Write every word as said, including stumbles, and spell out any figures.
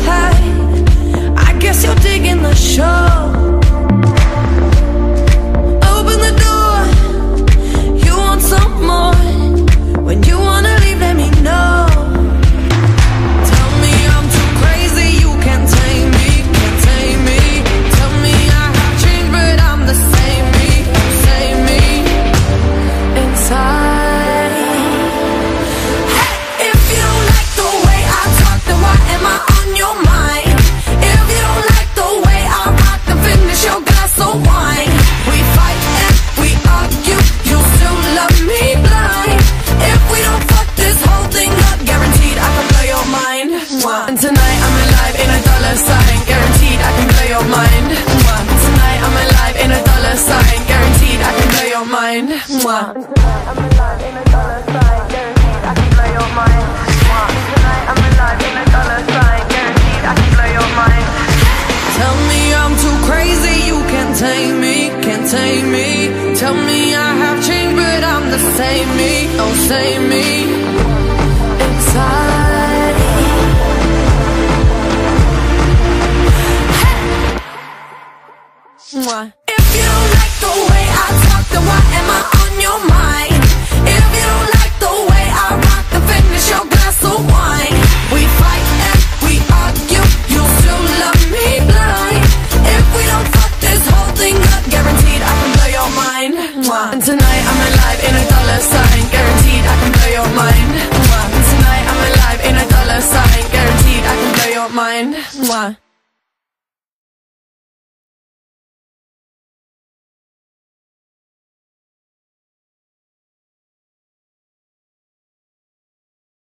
Hey, I guess you're digging the show. Open the door, you want some more. When you wanna leave, let me know. Tell me I'm too crazy, you can't tame me, can't tame me. Tell me I have changed, but I'm the same me, same me inside. Hey, if you don't like the way I talk, then why am I on your mind? If you don't like the way I rock, then finish your glass of wine. We fight and we argue, you still love me blind. If we don't fuck this whole thing up, guaranteed I can blow your mind. And tonight I'm alive in a dollar sign, guaranteed I can blow your mind. And tonight I'm alive in a dollar sign, guaranteed I can blow your mind. And tonight I'm alive in a dollar sign, guaranteed I can blow your mind. And tonight I'm alive in a dollar sign, guaranteed I can blow your mind. Tell me I'm too crazy, you can't tame me, can't tame me. Tell me I have changed, but I'm the same me, oh same me inside. Hey. If you don't like the way I talk, then why am I on your mind? If you don't like the way I rock, then finish your glass of wine.